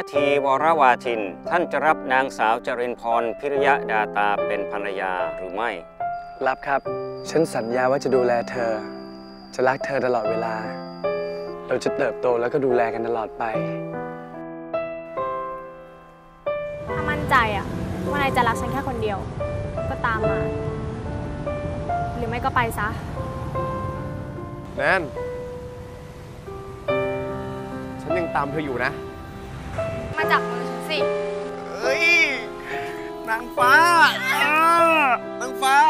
นาทีวรวาทินท่านจะรับนางสาวจริญพรพิริยดาตาเป็นภรรยาหรือไม่รับครับฉันสัญญาว่าจะดูแลเธอจะรักเธอตลอดเวลาเราจะเติบโตแล้วก็ดูแลกันตลอดไปถ้ามั่นใจอะว่านายจะรักฉันแค่คนเดียวก็ตามมาหรือไม่ก็ไปซะแนนฉันยังตามเธออยู่นะมาจับมือฉันสิเฮ้ยนางฟ้านางฟ้า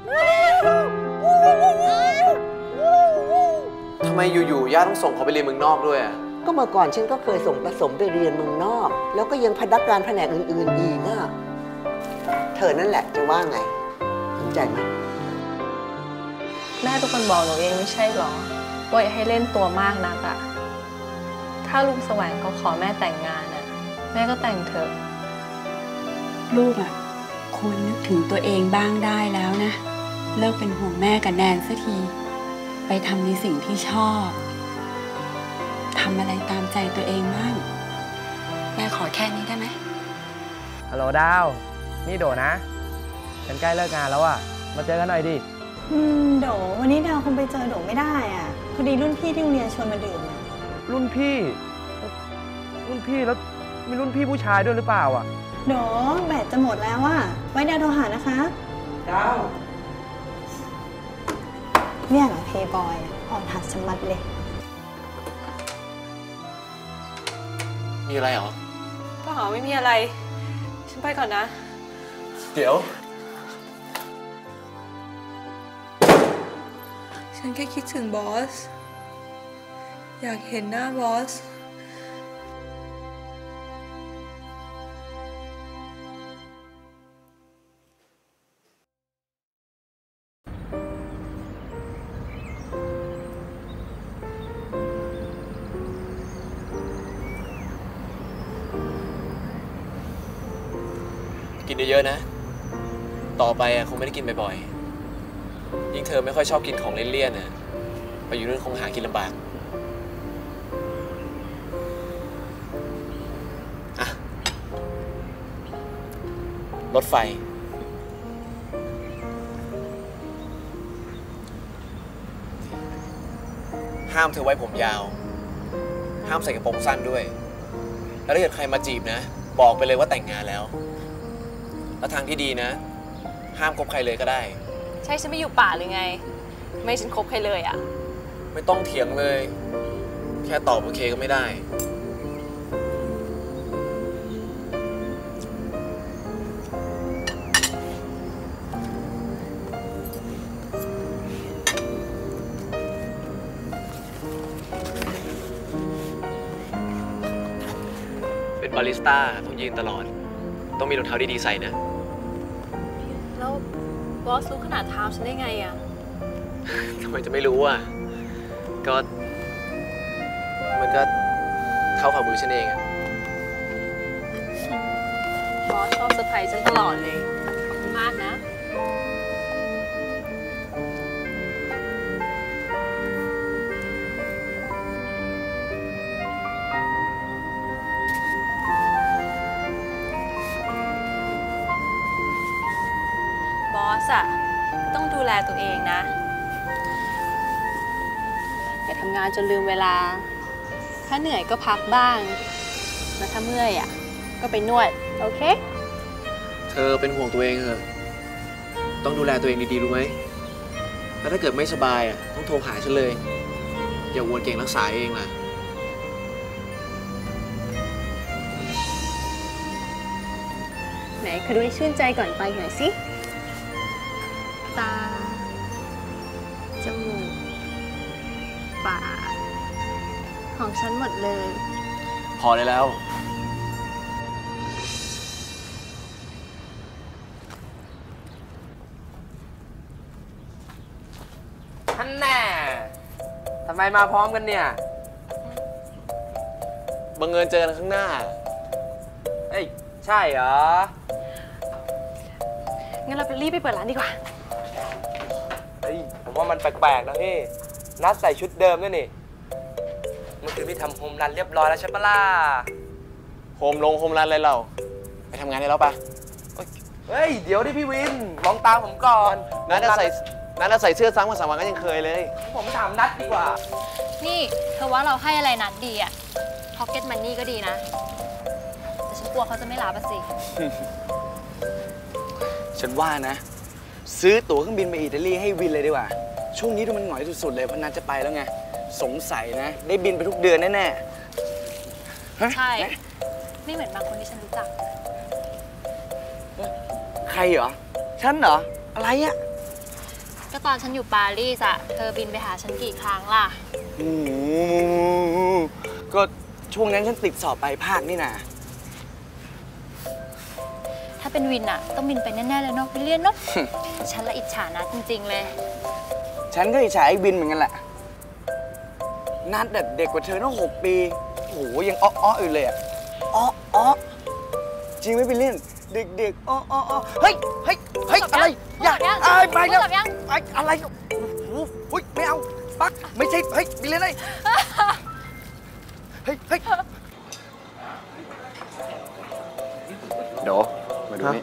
ทำไมอยู่ๆย่าต้องส่งเขาไปเรียนเมืองนอกด้วยอ่ะก็เมื่อก่อนฉันก็เคยส่งผสมไปเรียนเมืองนอกแล้วก็ยังพนักงานแผนกอื่นๆอีกอ่ะเธอนั่นแหละจะว่าไงสนใจไหมแม่เป็นคนบอกหนูเองไม่ใช่หรอว่าอย่าให้เล่นตัวมากนักอะถ้าลุงแสวงเขาขอแม่แต่งงานอะแม่ก็แต่งเถอะลูกอะควรนึกถึงตัวเองบ้างได้แล้วนะเลิกเป็นห่วงแม่กับแนนสักทีไปทำในสิ่งที่ชอบทำอะไรตามใจตัวเองบ้างแม่ขอแค่นี้ได้ไหมฮัลโหลดาวนี่โดนะฉันใกล้เลิกงานแล้วอะมาเจอกันหน่อยดิโดวันนี้ดาวคงไปเจอโดไม่ได้อ่ะพอดีรุ่นพี่ที่โรงเรียนชวนมาดื่มนะรุ่นพี่แล้วมีรุ่นพี่ผู้ชายด้วยหรือเปล่าอ่ะโดแบตจะหมดแล้วอ่ะไว้ดาวโทรหานะคะดาวเนี่ยเหรอเพย์บอยอ่อนหัดสมัดเลยมีอะไรเหรอเปล่าไม่มีอะไรฉันไปก่อนนะเดี๋ยวฉันแค่คิดถึงบอสอยากเห็นหน้าบอสกินเยอะๆนะต่อไปคงไม่ได้กินบ่อยๆยิ่งเธอไม่ค่อยชอบกินของเลี่ยนๆน่ะไปอยู่นู่นคงหากินลำบากอะรถไฟห้ามเธอไว้ผมยาวห้ามใส่กระโปรงสั้นด้วยแล้วถ้าเกิดใครมาจีบนะบอกไปเลยว่าแต่งงานแล้วแล้วทางที่ดีนะห้ามคบใครเลยก็ได้ใช่ฉันไม่อยู่ป่าหรือไงไม่ฉันคบใครเลยอ่ะไม่ต้องเถียงเลยแค่ตอบโอเคก็ไม่ได้เป็นบาริสต้าต้องยืนตลอดต้องมีรองเท้าดีๆใส่นะแล้วบอสรู้ขนาดเท้าฉันได้ไงอ่ะทำไมจะไม่รู้อ่ะก็มันก็เท่าฝ่ามือฉันเองอ่ะบอสชอบเซอร์ไพรส์ฉันตลอดเลยขอบคุณมากนะบอสอะต้องดูแลตัวเองนะอย่าทำงานจนลืมเวลาถ้าเหนื่อยก็พักบ้างแล้วถ้าเมื่อยอะก็ไปนวดโอเคเธอเป็นห่วงตัวเองเหรอต้องดูแลตัวเองดีๆรู้ไหมแล้วถ้าเกิดไม่สบายอะต้องโทรหาฉันเลยอย่าวนเก่งรักษาเองนะไหนขอดูให้ชื่นใจก่อนไปหน่อยสิตาจมูกปากของฉันหมดเลยพอได้แล้วท่านแน่ทำไมมาพร้อมกันเนี่ยบังเอิญเจอกันข้างหน้าเอ้ยใช่เหรองั้นเราไปรีบไปเปิดร้านดีกว่าผมว่ามันแปลกๆนะพี่นัดใส่ชุดเดิมด้วยนี่เมื่อคืนพี่ทำโฮมรันเรียบร้อยแล้วใช่ปะล่ะโฮมรันอะไรเราไปทำงานได้แล้วปะเฮ้ย เดี๋ยวดิพี่วิน ลองตามผมก่อนนัดจะใส่เสื้อซ้ำมา3 วันก็ยังเคยเลยผมถามนัดดีกว่านี่เธอว่าเราให้อะไรนัดดีอะพ็อกเก็ตมันนี่ก็ดีนะ แต่ฉันกลัวเขาจะไม่รับอะสิฉันว่านะ ซื้อตั๋วเครื่องบินไปอิตาลีให้วินเลยดีกว่า ช่วงนี้ดูมันหงอยสุดๆเลยเพราะนัดจะไปแล้วไง สงสัยนะ ได้บินไปทุกเดือนแน่ๆใช่ ไม่เหมือนบางคนที่ฉันรู้จักใครเหรอ ฉันเหรอ อะไรอะก็ตอนฉันอยู่ปารีสอะเธอบินไปหาฉันกี่ครั้งล่ะก็ช่วงนั้นฉันติดสอบปลายภาคนี่นะถ้าเป็นวินอะต้องบินไปแน่ๆเลยเนาะวิลเลียนเนาะ ฉันละอิจฉานะจริงๆเลยฉันก็อิจฉาไอ้บินเหมือนกันแหละ นัดเด็กกว่าเธอตั้ง6 ปี โอ้โหยังอ้ออยู่เลยอะอ้อจริงไหมบิลเลียนเด็กๆอ้อเฮ้ยอะไรอย่าไปแล้วอะไรโอ้โหไม่เอาปักไม่ใช่เฮ้ยบิลเลียนเฮ้ยเดี๋ยวมาดูนี่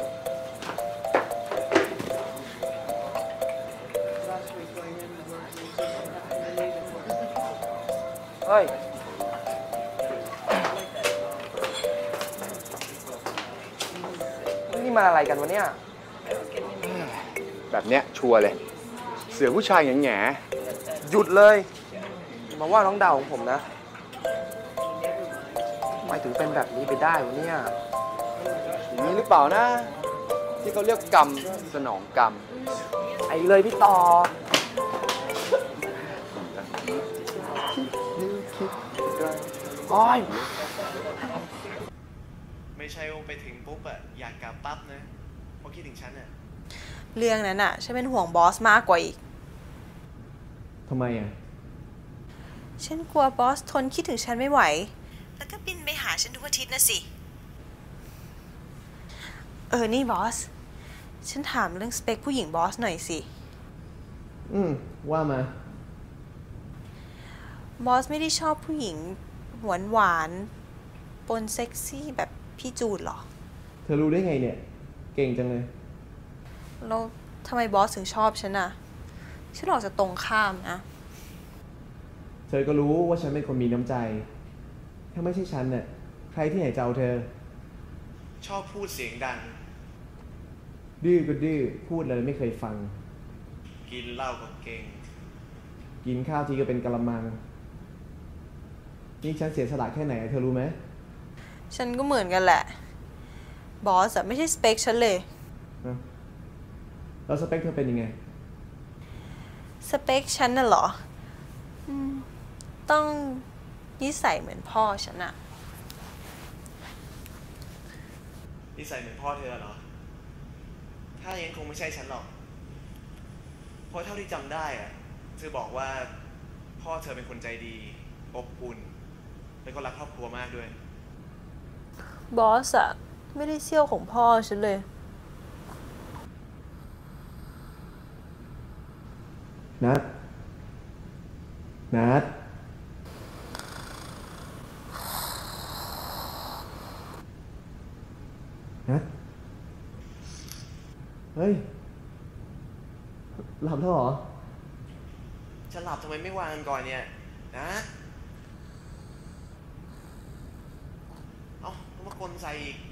เฮ้ย นี่มาอะไรกันวะเนี่ยแบบเนี้ยชัวร์เลย เสือผู้ชายแง่หยุดเลย มาว่าน้องดาวของผมนะทำไมถึงเป็นแบบนี้ไปได้วะเนี่ยๆอย่างนี้หรือเปล่านะ ที่เขาเรียกกรรมสนองกรรมไอ้เลยพี่ต่อ โอ้ยไม่ใช่ว่าไปถึงปุ๊บอะอยากกลับปั๊บนะเพราะคิดถึงฉันอะเรื่องนั้นอะฉันเป็นห่วงบอสมากกว่าอีกทำไมอ่ะฉันกลัวบอสทนคิดถึงฉันไม่ไหว แล้วก็บินไปหาฉันทุกอาทิตย์นะสิ นี่บอส ฉันถามเรื่องสเปคผู้หญิงบอสหน่อยสิว่ามาบอสไม่ได้ชอบผู้หญิงหวานปนเซ็กซี่แบบพี่จูนหรอเธอรู้ได้ไงเนี่ย เก่งจังเลยแล้วทำไมบอสถึงชอบฉันอะฉันออกจะตรงข้ามนะเธอก็รู้ว่าฉันเป็นคนมีน้ำใจ ถ้าไม่ใช่ฉันเนี่ยใครที่ไหนจะเอาเธอชอบพูดเสียงดังดื้อก็ดื้อ พูดอะไรไม่เคยฟังกินเหล้าก็เก่งกินข้าวทีก็เป็นกะละมัง นี่ฉันเสียสละแค่ไหนเธอรู้ไหมฉันก็เหมือนกันแหละ บอสอะไม่ใช่สเปคฉันเลยแล้วสเปคเธอเป็นยังไงสเปคฉันน่ะเหรอ ต้องนิสัยเหมือนพ่อฉันอะนิสัยเหมือนพ่อเธอเหรอ ถ้าอย่างนั้นคงไม่ใช่ฉันหรอก เพราะเท่าที่จำได้อะเธอบอกว่าพ่อเธอเป็นคนใจดี อบอุ่น แล้วก็รักครอบครัวมากด้วยบอสอะไม่ได้เซี่ยวของพ่อฉันเลยนัด นัด นัด เฮ้ย หลับแล้วเหรอฉันหลับทำไมไม่วางกันก่อนเนี่ย นะ เอ้าต้องมากลใส่อีก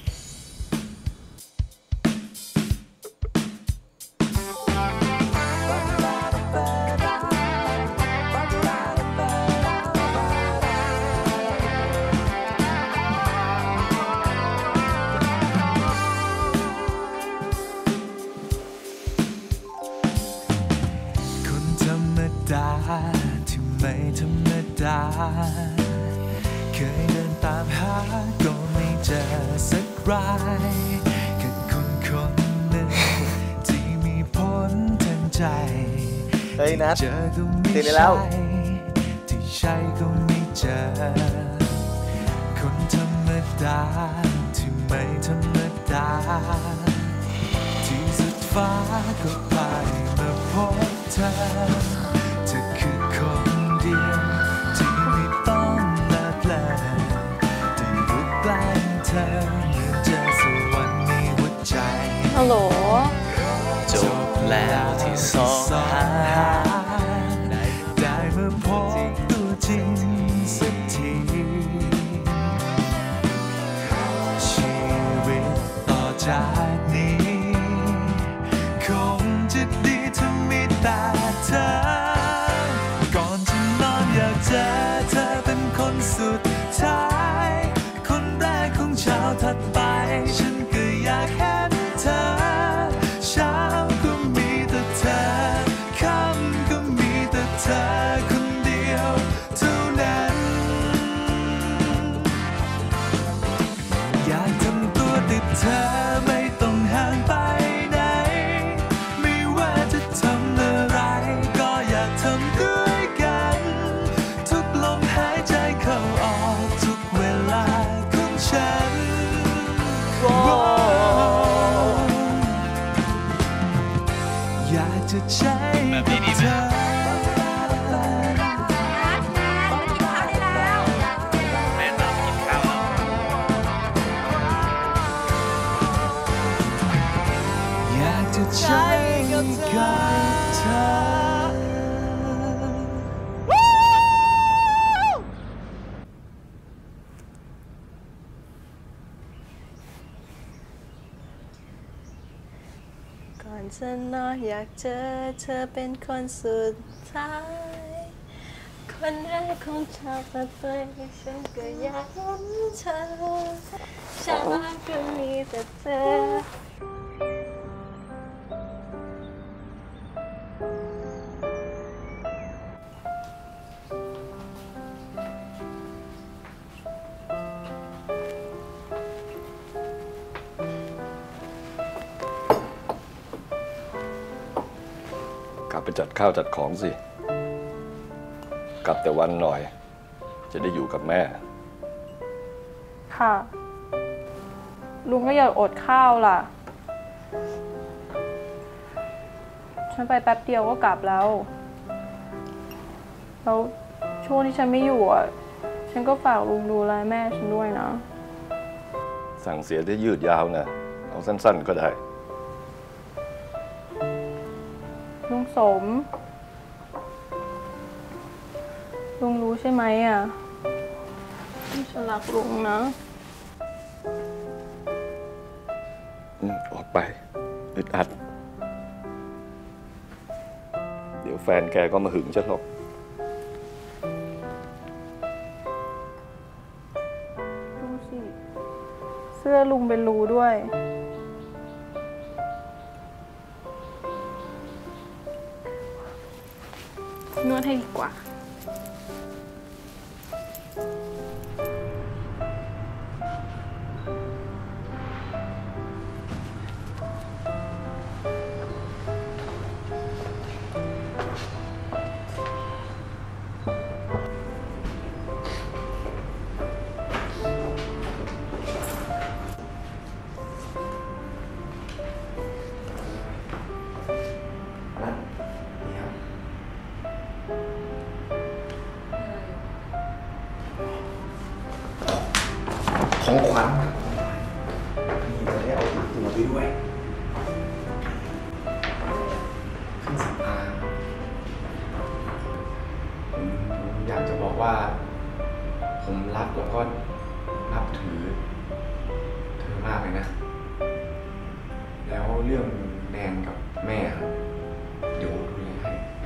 คนธรรมดาที่ไม่ธรรมดา เคยเดินตามหาก็ไม่เจอสักรายแค่คนหนึ่งที่มีผลทางใจเฮ้ยนัดเจอก็ไม่ตื่นได้แล้ใช่วที่ใช่ก็ไม่เจอ คนธรรมดาที่ไม่ธรรมดา ที่สุดฟ้าก็พายมาพบเธอ เธอคือคนเดียวที่ไม่ต้องเลิกลาที่อยู่ใกล้อเหมือนเจอสวรรค์ในหัวใจฮัลโหลจบแล้วที่สองหาได้มาพบตัวจริงสักทีชีวิตต่อจากนี้คงจะดีถ้ามีแต่เธอก่อนจะนอนอยากเจอเธอเป็นคนสุดท้ายคนแรกของเช้าถัดไปฉันก็อยากเห็นเธอเช้าก็มีแต่เธอค่ำก็มีแต่เธอคนเดียวเท่านั้นอยากทำตัวติดเธอไม่ต้องห่างไปไหนไม่ว่าจะทำอะไรก็อยากทำด้วยกันทุกลมหายใจเข้าออกทุกเวลาของฉันอยากจะใช้แบบนี้ดีไหมอยากจะใช้กับเธอก่อนจะนอนอยากเจอเธอเป็นคนสุดท้าย คนแรกของชาวประเทศฉันก็อยากเห็นเธอฉันก็มีแต่เธอกลับไปจัดข้าวจัดของสิ กลับแต่วันหน่อย จะได้อยู่กับแม่ค่ะ ลุงก็อย่าอดข้าวล่ะ ฉันไปแป๊บเดียวก็กลับแล้ว แล้วช่วงที่ฉันไม่อยู่อ่ะ ฉันก็ฝากลุงดูแลแม่ฉันด้วยนะสั่งเสียได้ยืดยาวนะ เอาสั้นๆก็ได้ลุงสม ลุงรู้ใช่ไหมอ่ะฉันรักลุงนะออกไปอึดอัด เดี๋ยวแฟนแกก็มาหึงฉันหรอกดูสิ เสื้อลุงเป็นรูด้วย นวดให้ดีกว่าของขวัญนี่เราได้เอาติดตัวไปด้วยเครื่องสำอางผมอยากจะบอกว่า ผมรักแล้วก็นับถือเธอมากเลยนะ แล้วเรื่องแนนกับแม่เดี๋ยวดูแลให้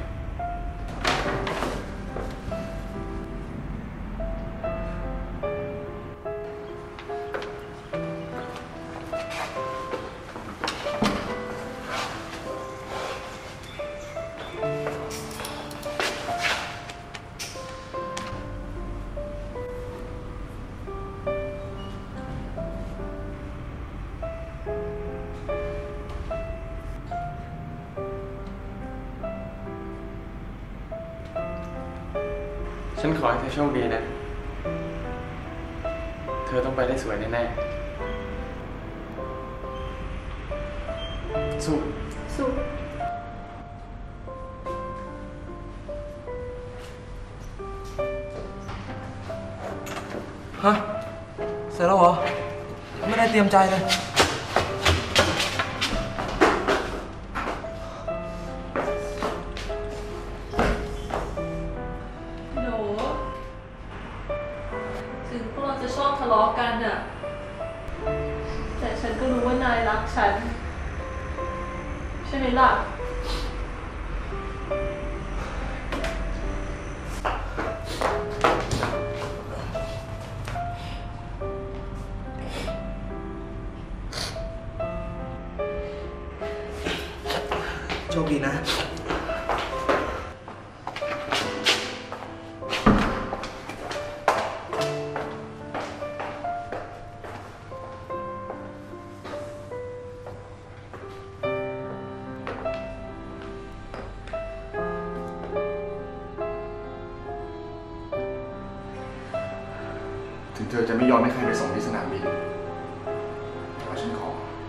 ฉันขอให้เธอโชคดีนะ เธอต้องไปได้สวยแน่ๆสู้สู้ฮะ เสร็จแล้วเหรอไม่ได้เตรียมใจเลยหนูถึงพวกเราจะชอบทะเลาะกันอะแต่ฉันก็รู้ว่านายรักฉันใช่ไหมล่ะโชคดีนะถึงเธอจะไม่ยอมให้ใครไปส่งที่สนามบินแต่ว่าฉันขอ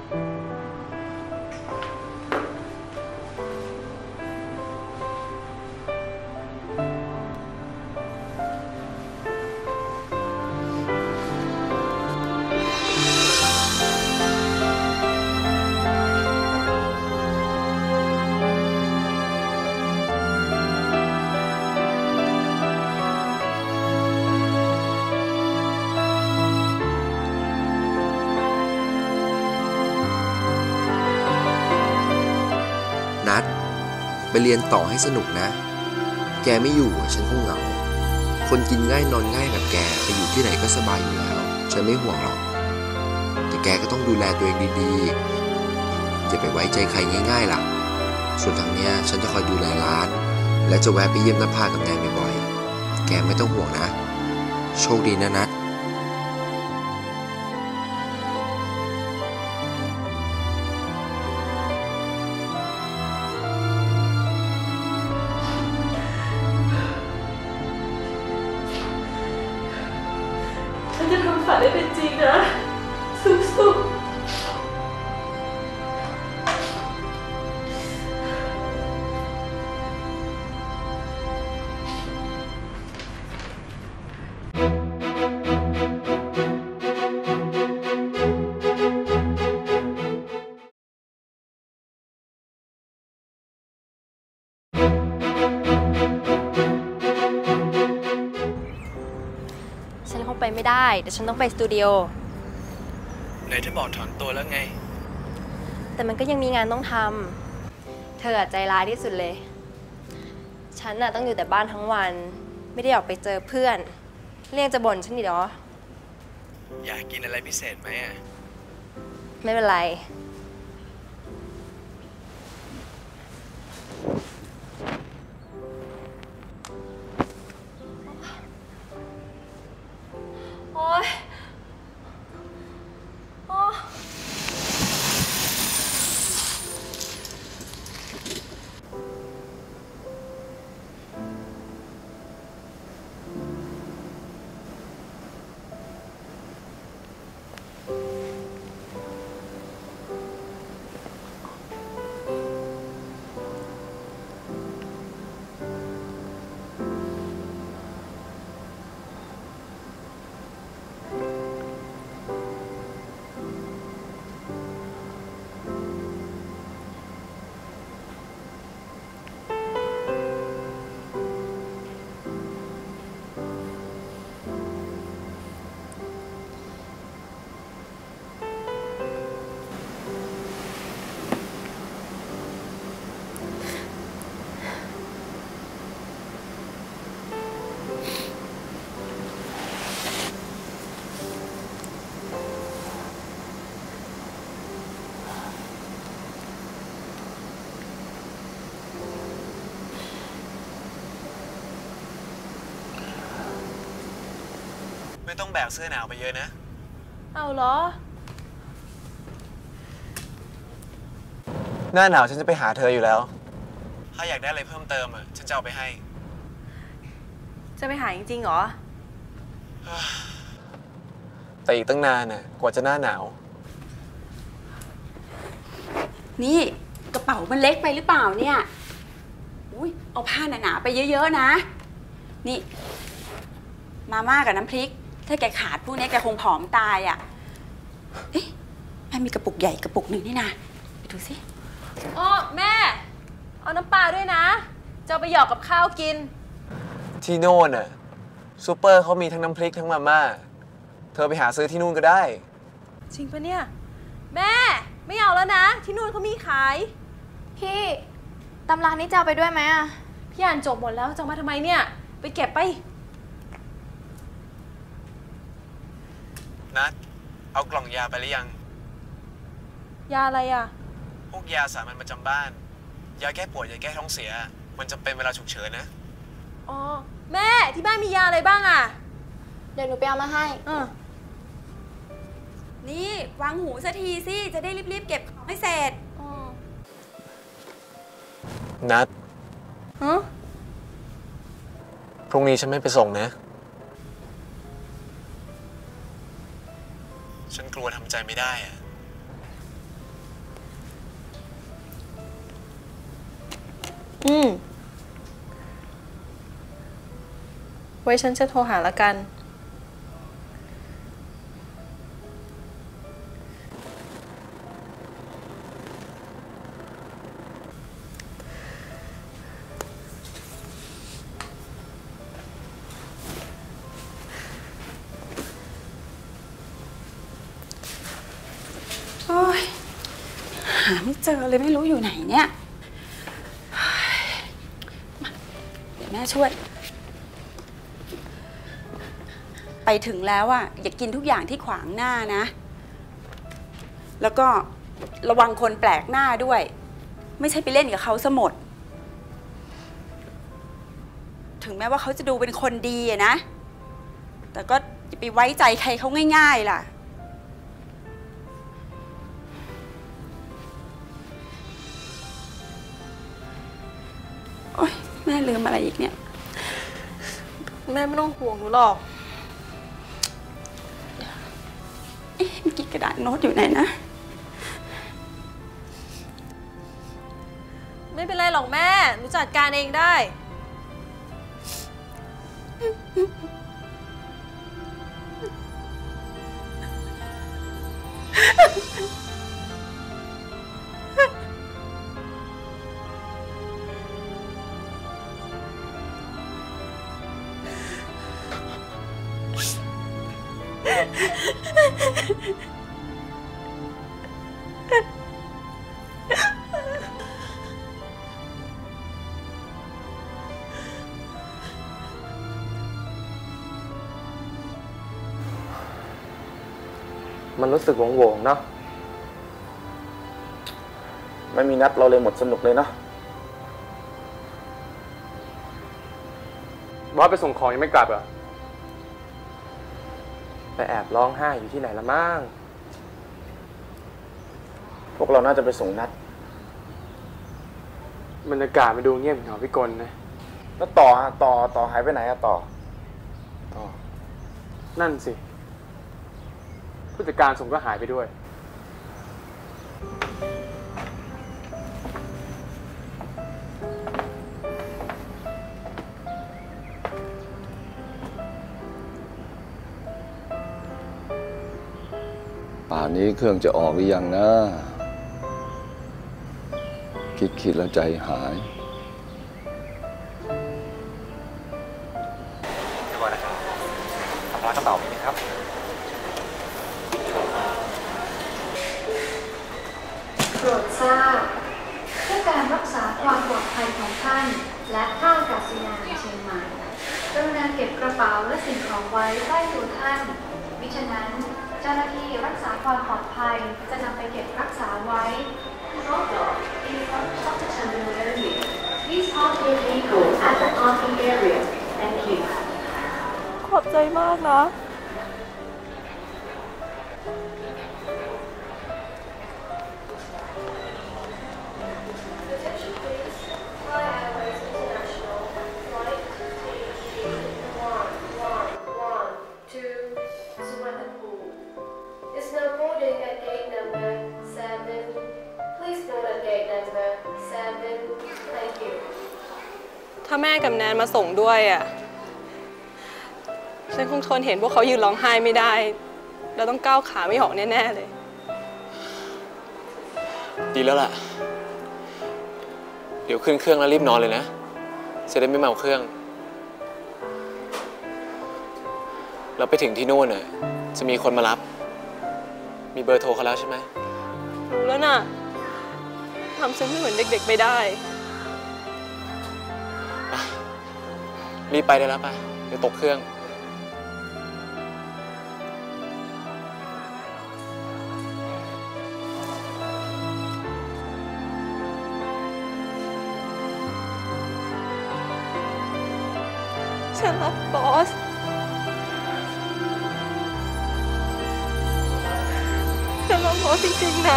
นัดไปเรียนต่อให้สนุกนะ แกไม่อยู่ฉันคงเหงาคนกินง่ายนอนง่ายแบบแกไปอยู่ที่ไหนก็สบายอยู่แล้วฉันไม่ห่วงหรอกแต่แกก็ต้องดูแลตัวเองดีๆอย่าไปไว้ใจใครง่ายๆล่ะส่วนทางเนี้ยฉันจะคอยดูแลร้านและจะแวะไปเยี่ยมน้าพากับแนนบ่อยๆแกไม่ต้องห่วงนะโชคดีนะนัดฉันจะทำฝันให้เป็นจริงนะสู้ๆฉันคงไปไม่ได้แต่ฉันต้องไปสตูดิโอไหนเธอบอกถอนตัวแล้วไงแต่มันก็ยังมีงานต้องทำเธอใจร้ายที่สุดเลยฉันน่ะต้องอยู่แต่บ้านทั้งวันไม่ได้ออกไปเจอเพื่อนเรียกจะบ่นฉันอีกเหรออยากกินอะไรพิเศษไหมอ่ะไม่เป็นไรโอ๊ยโอ๊ยไม่ต้องแบกเสื้อหนาวไปเยอะนะเอาเหรอหน้าหนาวฉันจะไปหาเธออยู่แล้ว ถ้าอยากได้อะไรเพิ่มเติมอ่ะฉันจะเอาไปให้จะไปหาจริงๆเหรอแต่อีกตั้งนานน่ะกว่าจะหน้าหนาวนี่กระเป๋ามันเล็กไปหรือเปล่าเนี่ยอุ้ยเอาผ้าหนาๆไปเยอะๆนะนี่มาม่ากับน้ำพริกถ้าแกขาดพวกนี้แกคงผอมตายอ่ะมีกระปุกใหญ่กระปุกหนึ่งนี่นะไปดูสิอ๋อแม่เอาน้ำปลาด้วยนะจะเอาไปหยอกกับข้าวกินที่โน่นน่ะซูเปอร์เขามีทั้งน้ำพริกทั้งมาม่าเธอไปหาซื้อที่นู่นก็ได้จริงปะเนี่ยแม่ไม่เอาแล้วนะที่นู่นเขามีขายพี่ตำรานี้จะเอาไปด้วยไหมอะพี่อ่านจบหมดแล้วจะมาทำไมเนี่ยไปเก็บไปนัดเอากล่องยาไปหรือยังยาอะไรอะพวกยาสามัญประจำบ้านยาแก้ปวดยาแก้ท้องเสียมันจะเป็นเวลาฉุกเฉินนะอ๋อแม่ที่บ้านมียาอะไรบ้างอะเดี๋ยวหนูไปเอามาให้นี่วางหูสักทีสิจะได้รีบๆเก็บของให้เสร็จนัดพรุ่งนี้ฉันไม่ไปส่งนะฉันกลัวทำใจไม่ได้อะไว้ฉันจะโทรหาละกันโอ้ยหาไม่เจอเลยไม่รู้อยู่ไหนเนี่ยเดี๋ยวแม่ช่วยไปถึงแล้วอ่ะอย่ากินทุกอย่างที่ขวางหน้านะแล้วก็ระวังคนแปลกหน้าด้วยไม่ใช่ไปเล่นกับเขาซะหมดถึงแม้ว่าเขาจะดูเป็นคนดีอะนะแต่ก็อย่าไปไว้ใจใครเขาง่ายๆล่ะโอ๊ยแม่ลืมอะไรอีกเนี่ยแม่ไม่ต้องห่วงหนูหรอกเมื่อกี้กระดาษโน้ตอยู่ไหนนะไม่เป็นไรหรอกแม่หนูจัดการเองได้มันรู้สึกโหวงๆเนาะไม่มีนัดเราเลยหมดสนุกเลยเนาะบอสไปส่งของยังไม่กลับเหรอไปแอบร้องไห้อยู่ที่ไหนละมั่งพวกเราน่าจะไปส่งนัดบรรยากาศมันดูเงียบเหงาพิกลนะแล้วต่อหายไปไหนอะต่อนั่นสิผู้จัดการส่งก็หายไปด้วยป่านนี้เครื่องจะออกหรือยังนะคิดแล้วใจหายเดี๋ยวก่อนนะครับทำร้านกระเป๋ามีไหมครับโปรดทราบเพื่อการรักษาความปลอดภัยของท่านและท่าอากาศยานเชียงใหม่กรุณาเก็บกระเป๋าและสิ่งของไว้ใต้ตัวท่านมิฉะนั้นเจ้าหน้าที่รักษาความปลอดภัยจะนำไปเก็บรักษาไว้ Please park your vehicle at the parking area. Thank you. ขอบใจมากนะ ถ้าแม่กับแนนมาส่งด้วยอ่ะฉันคงทนเห็นพวกเขายืนร้องไห้ไม่ได้เราต้องก้าวขาไม่ออกแน่ๆเลยดีแล้วล่ะ เดี๋ยวขึ้นเครื่องแล้วรีบนอนเลยนะจะได้ไม่เมาเครื่องเราไปถึงที่นู่นน่ะจะมีคนมารับมีเบอร์โทรเขาแล้วใช่ไหมรู้แล้วน่ะทำฉันไม่เหมือนเด็กๆไปได้รีบไปได้แล้วป่ะเดี๋ยวตกเครื่องฉันรักบอสฉันรักบอสจริงๆนะ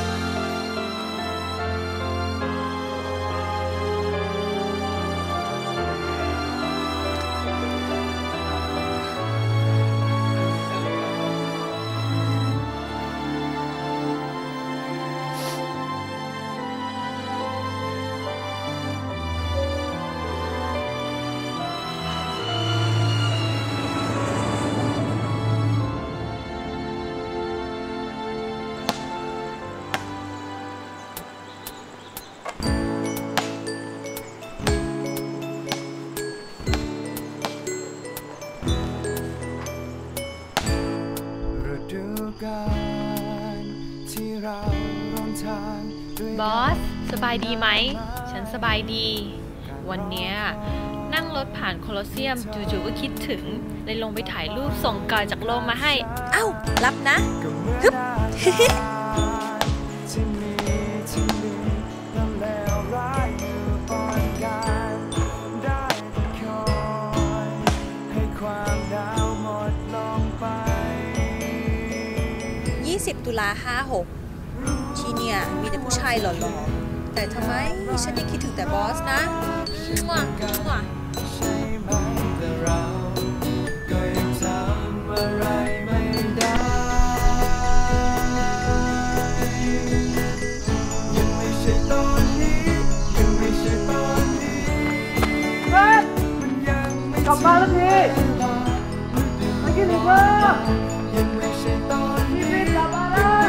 บอสสบายดีไหมฉันสบายดีวันเนี้ยนั่งรถผ่านโคลอสเซียมจู่ๆก็คิดถึงเลยลงไปถ่ายรูปส่งกายจากโลกมาให้เอ้ารับนะฮึบ 20 ตุลา 56ที่เนี่ยมีแต่ผู้ชายหล่อๆแต่ทำไมฉันยังคิดถึงแต่บอสนะกลับมาแล้วพี่ไม่คิดถึงแล้วพี่วินกลับมาแล้ว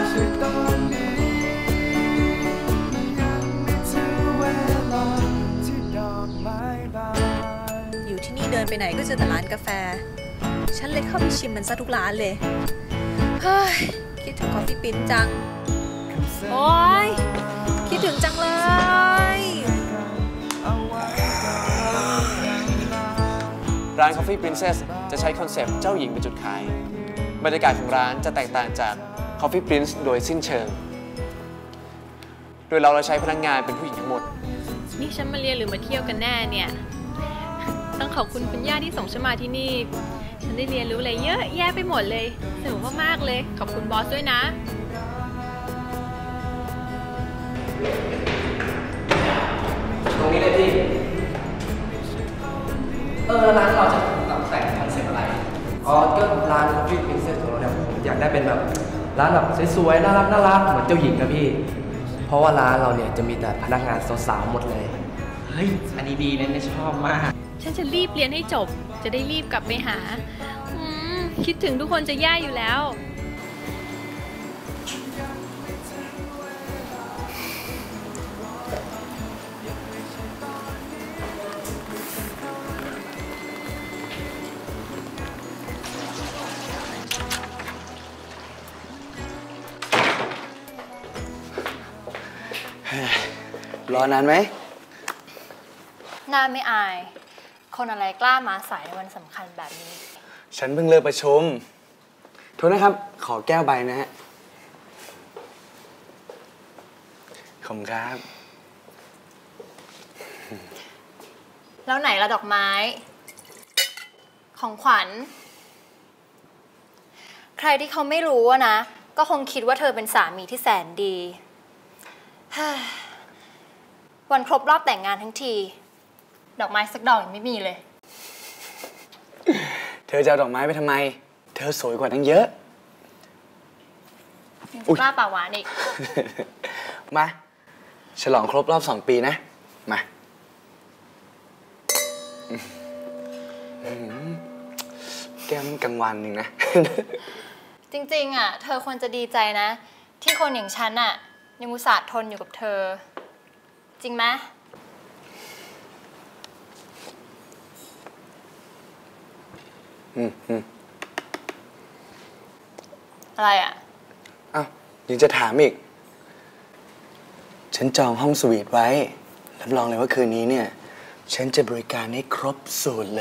อยู่ที่นี่เดินไปไหนก็เจอแต่ร้านกาแฟฉันเลยเข้าไปชิมมันซะทุกร้านเลยเฮ้ยคิดถึงคอฟฟี่ปิ้นจังโอ๊ยคิดถึงจังเลยร้าน Coffee Princess จะใช้คอนเซปต์เจ้าหญิงเป็นจุดขายบรรยากาศของร้านจะแตกต่างจาก Coffee Prince โดยสิ้นเชิงโดยเราใช้พนักงานเป็นผู้หญิงทั้งหมดนี่ฉันมาเรียนหรือมาเที่ยวกันแน่เนี่ยต้องขอบคุณคุณย่าที่ส่งฉันมาที่นี่ฉันได้เรียนรู้อะไรเยอะแยะไปหมดเลยสนุกมากๆเลยขอบคุณบอสด้วยนะตรงนี้เลยพี่ร้านเราจะแต่งคอนเซ็ปต์อะไรอ๋อก็ร้าน Coffee Princess ของเราเนี่ยผมอยากได้เป็นแบบร้านแบบสวยๆน่ารักเหมือนเจ้าหญิงนะพี่เพราะว่าร้านเราเนี่ยจะมีแต่พนักงานสาวๆหมดเลยเฮ้ยอันนี้ดีนะชอบมากฉันจะรีบเรียนให้จบจะได้รีบกลับไปหาคิดถึงทุกคนจะแย่อยู่แล้วรอนานไหมน่าไม่อายคนอะไรกล้ามาสายในวันสำคัญแบบนี้ฉันเพิ่งเลิกประชุมโทษนะครับขอแก้วใบนะฮะขอบคุณครับแล้วไหนละดอกไม้ของขวัญใครที่เขาไม่รู้นะก็คงคิดว่าเธอเป็นสามีที่แสนดีวันครบรอบแต่งงานทั้งทีดอกไม้สักดอกยังไม่มีเลยเธอจะเอาดอกไม้ไปทำไมเธอสวยกว่าทั้งเยอะกล้าป่าหวานอีกมาฉลองครบรอบ2 ปีนะมาแก้มกลางวันหนึ่งนะจริงๆอ่ะเธอควรจะดีใจนะที่คนอย่างฉันอ่ะยังอุตส่าห์ทนอยู่กับเธอ จริงไหมอะไรอ่ะอ้าวยังจะถามอีก ฉันจองห้องสวีทไว้รับรองเลยว่าคืนนี้เนี่ย ฉันจะบริการให้ครบสูตรเลย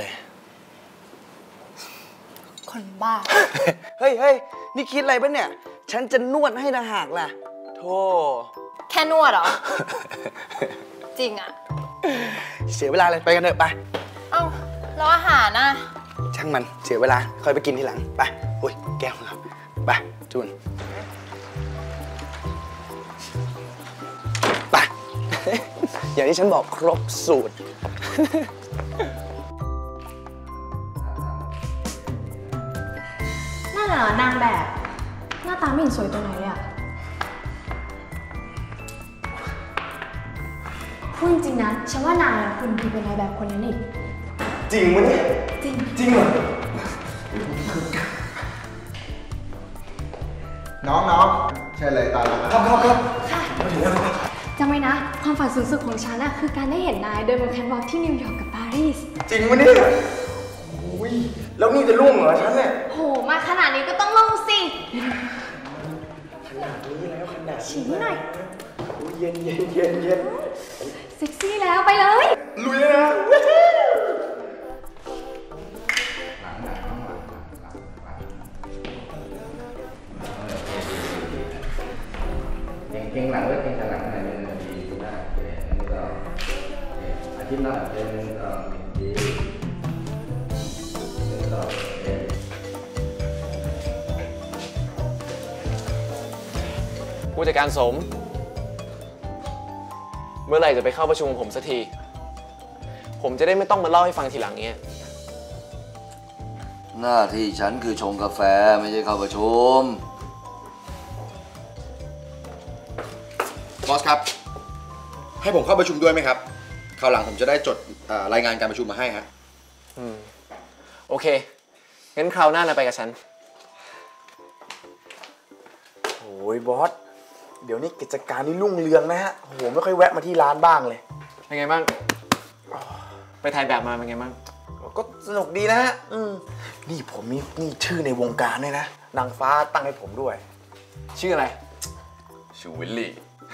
คนบ้าเฮ้ย นี่คิดอะไรปะเนี่ย ฉันจะนวดให้นะหากล่ะโธ่แค่นวดเหรอ จริงอ่ะเสียเวลาเลยไปกันเถอะไปเอ้าแล้วอาหารน่ะช่างมันเสียเวลาค่อยไปกินทีหลังไปอุ้ยแก้วครับไปจูนไป อย่างที่ฉันบอกครบสูตรนั่นเหรอนางแบบ หน้าตาไม่เห็นสวยตรงไหนเลยอะพูดจริงนะฉันว่านายคุณดีเป็นนายแบบคนนั้นอีกจริงมั้ยเนี่ยจริงเหรอน้องใช่เลยตายแล้วครับค่ะจำไว้นะความฝันสูงสุดของฉันอะคือการได้เห็นนายเดินบนแคนวาสที่นิวยอร์กกับปารีสจริงมั้ยเนี่ยโอ้ยแล้วนี่จะรุ่งเหรอฉันเนี่ยโหมาขนาดนี้ก็ต้องลงสิขนาดนี้แล้วขนาดชี้หน่อยเย็นเซ็กซี่แล้วไปเลยลุยเลยนะเก่งหลังไว้เก่งหลังไหนเป็นดีได้อันนี้ก็อาทิตย์หน้าเป็นดีผู้จัดการสม เมื่อไหร่จะไปเข้าประชุมผมสักที ผมจะได้ไม่ต้องมาเล่าให้ฟังทีหลังเนี้ยหน้าที่ฉันคือชงกาแฟไม่ใช่เข้าประชุมบอสครับให้ผมเข้าประชุมด้วยไหมครับคราวหลังผมจะได้จดรายงานการประชุมมาให้ฮะโอเคงั้นคราวหน้านะไปกับฉันโอ้ยบอสเดี๋ยวนี้กิจการนี่รุ่งเรืองนะฮะโหไม่ค่อยแวะมาที่ร้านบ้างเลยเป็นไงบ้างไปถ่ายแบบมาเป็นไงบ้างก็สนุกดีนะฮะนี่ผมมีนี่ชื่อในวงการด้วยนะนางฟ้าตั้งให้ผมด้วยชื่ออะไรชื่อวิลลี่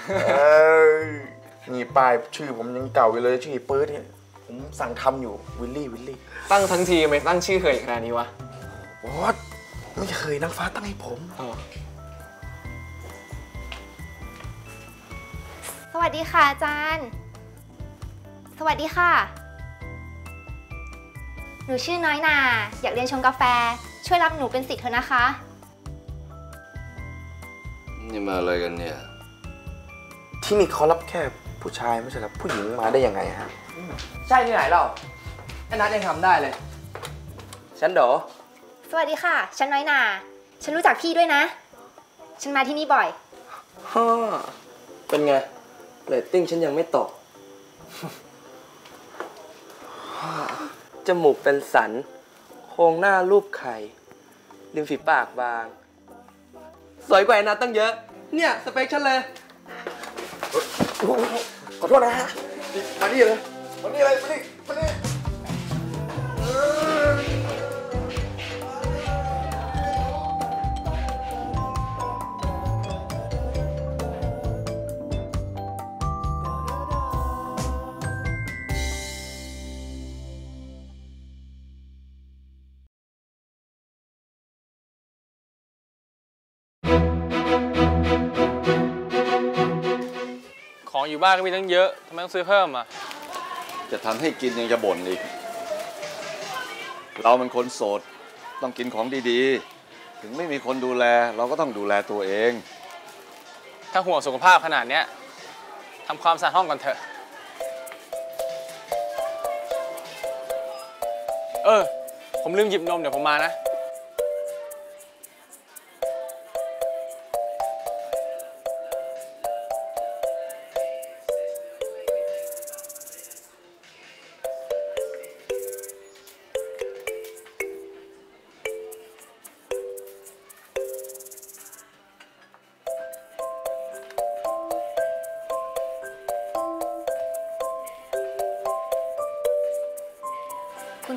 นี่ป้ายชื่อผมยังเก่าอยู่เลยชื่อปื๊ดเนี่ยผมสั่งทำอยู่วิลลี่ตั้งทั้งทีไม่ตั้งชื่อเคยขนาดนี้วะบอสไม่เคยนางฟ้าตั้งให้ผมสวัสดีค่ะอาจารย์สวัสดีค่ะหนูชื่อน้อยนาอยากเรียนชงกาแฟช่วยรับหนูเป็นศิษย์เถอะนะคะนี่มาอะไรกันเนี่ยที่นี่เขารับแค่ผู้ชายไม่ใช่ครับผู้หญิงมาได้ยังไงฮะใช่ที่ไหนเราไอ้นัทยังทำได้เลยฉันโดสวัสดีค่ะฉันน้อยนาฉันรู้จักพี่ด้วยนะฉันมาที่นี่บ่อยฮ่าเป็นไงเรตติ้งฉันยังไม่ตก จมูกเป็นสันโครงหน้ารูปไข่ริมฝีปากบางสวยกว่าไอ้นัทตั้งเยอะเนี่ยสเปคฉันเลยขอโทษนะฮะมานี่เลยมานี่ของอยู่บ้านก็มีตั้งเยอะทำไมต้องซื้อเพิ่มอ่ะจะทำให้กินยังจะบ่นอีกเราเป็นคนโสดต้องกินของดีๆถึงไม่มีคนดูแลเราก็ต้องดูแลตัวเองถ้าห่วงสุขภาพขนาดเนี้ยทำความสะอาดห้องก่อนเถอะผมลืมหยิบนมเดี๋ยวผมมานะ